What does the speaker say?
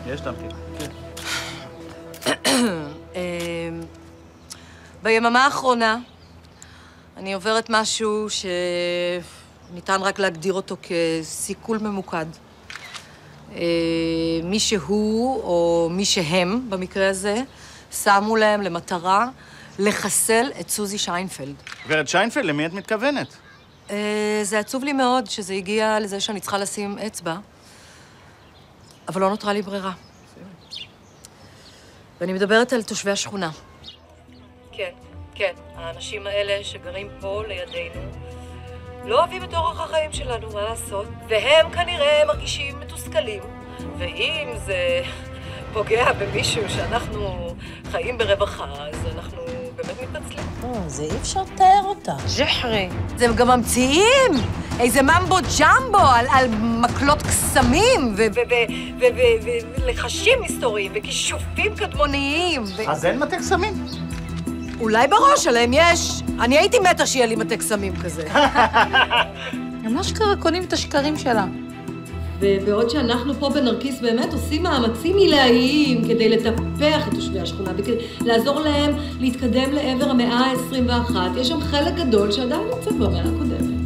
יש להמתיק. ביממה האחרונה אני עוברת משהו שניתן רק להגדיר אותו כסיכול ממוקד. מי שהוא, או מי שהם, במקרה הזה, שמו להם למטרה לחסל את סוזי שיינפלד. גברת שיינפלד, למי את מתכוונת? זה עצוב לי מאוד שזה הגיע לזה שאני צריכה לשים אצבע, אבל לא נותרה לי ברירה. ואני מדברת על תושבי השכונה. כן, כן, האנשים האלה שגרים פה לידינו לא אוהבים את אורח החיים שלנו, מה לעשות? והם כנראה מרגישים מתוסכלים, ואם זה פוגע במישהו שאנחנו חיים ברווחה, אז אנחנו באמת מתנצלים. זה אי אפשר לתאר אותה. ג'חרי. זה גם ממציאים איזה ממבו ג'מבו על מקלות קסמים ולחשים היסטוריים וכישופים קדמוניים. אז אין מטה קסמים? אולי בראש עליהם יש. אני הייתי מתה שיהיה לי מטה קסמים כזה. הם אשכרה קונים את השקרים שלה. ובעוד שאנחנו פה בנרקיס באמת עושים מאמצים עילאיים כדי לטפח את תושבי השכונה וכדי לעזור להם להתקדם לעבר המאה ה-21, יש שם חלק גדול שעדיין נמצא במאה הקודמת.